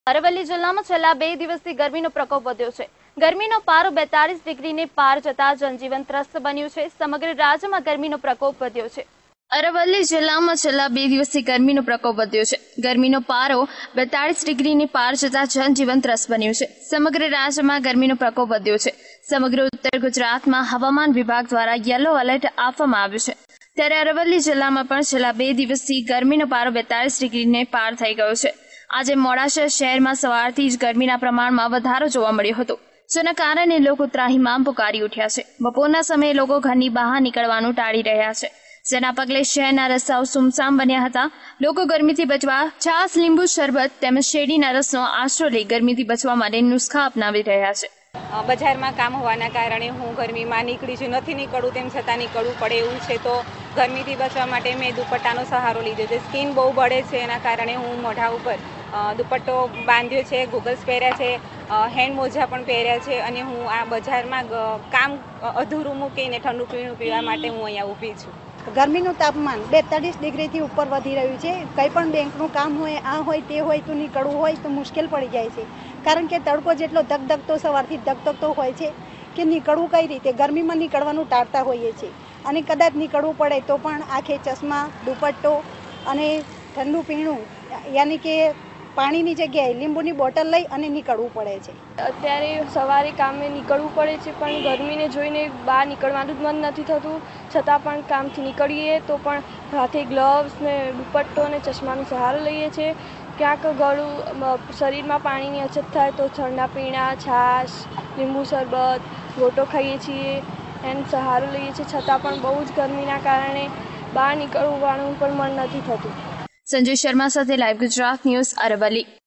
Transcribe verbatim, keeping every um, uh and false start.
અરવલ્લી જિલ્લામાં છેલ્લા બે દિવસથી ગરમીનો પ્રકોપ વધ્યો છે। ગરમીનો પારો બેતાળીસ ડિગ્રીને પાર જતા જનજીવન ત્રસ્ત બન્યું છે। સમગ્ર રાજ્યમાં ગરમીનો પ્રકોપ વધ્યો છે। અરવલ્લી જિલ્લામાં છેલ્લા બે દિવસથી ગરમીનો પ્રકોપ વધ્યો છે। ગરમીનો પારો બેતાળીસ ડિગ્રીને પાર જતા જનજીવન ત્રસ્ત બન્યું છે। સમગ્ર રાજ્યમાં ગરમીનો પ્રકોપ વધ્યો છે। સમગ્ર ઉત્તર ગુજરાતમાં હવામાન વિભાગ દ્વારા યલો એલર્ટ આપવામાં આવ્યું છે। ત્યારે અરવલ્લી જિલ્લામાં પણ છેલ્લા બે દિવસથી ગરમીનો પારો બેતાળીસ ડિગ્રીને પાર થઈ ગયો છે। આજે મોડાસા શહેરમાં સવારથી જ ગરમીના પ્રમાણમાં વધારો જોવા મળ્યો હતો, જેના કારણે લોકો ત્રાહિમામ પુકારી ઉઠ્યા છે। બપોરના સમયે લોકો ઘરની બહાર નીકળવાનું ટાળી રહ્યા છે, જેના પગલે શહેરના રસ્તાઓ સુમસામ બન્યા હતા। લોકો ગરમીથી બચવા છાશ, લીંબુ શરબત તેમજ શેરડીના રસનો આશરો લઈ ગરમીથી બચવા માટે નુસ્ખા અપનાવી રહ્યા છે। બજારમાં કામ હોવાના કારણે હું ગરમીમાં નીકળી છું, નથી નીકળવું તેમ છતાં નીકળવું પડે એવું છે। તો ગરમીથી બચવા માટે મેં દુપટ્ટાનો સહારો લીધો છે। સ્કિન બહુ બળે છે, એના કારણે હું મોઢા ઉપર દુપટ્ટો બાંધ્યો છે, ગોગલ્સ પહેર્યા છે, હેન્ડ મોજા પણ પહેર્યા છે અને હું આ બજારમાં કામ અધૂરું મૂકીને ઠંડુ પીણું પીવા માટે હું અહીંયા ઊભી છું। ગરમીનું તાપમાન બેતાળીસ ડિગ્રીથી ઉપર વધી રહ્યું છે। કંઈ પણ બેંકનું કામ હોય, આ હોય તે હોય તો નીકળવું હોય તો મુશ્કેલ પડી જાય છે, કારણ કે તડકો જેટલો ધગધગતો સવારથી ધગધગતો હોય છે કે નીકળવું કઈ રીતે, ગરમીમાં નીકળવાનું ટાળતા હોઈએ છીએ અને કદાચ નીકળવું પડે તો પણ આંખે ચશ્મા, દુપટ્ટો અને ઠંડુ પીણું યાની કે પાણીની જગ્યાએ લીંબુની બોટલ લઈ અને નીકળવું પડે છે। અત્યારે સવારે કામે નીકળવું પડે છે, પણ ગરમીને જોઈને બહાર નીકળવાનું જ મન નથી થતું, છતાં પણ કામથી નીકળીએ તો પણ હાથે ગ્લવ્સ ને દુપટ્ટો અને ચશ્માનો સહારો લઈએ છીએ। ક્યાંક ગળું શરીરમાં પાણીની અછત થાય તો ઠંડા પીણા, છાશ, લીંબુ શરબત, ગોટો ખાઈએ છીએ, એનો સહારો લઈએ છીએ, છતાં પણ બહુ જ ગરમીના કારણે બહાર નીકળવાનું પણ મન નથી થતું। સંજય શર્મા સાથે લાઈવ ગુજરાત ન્યૂઝ, અરવલ્લી।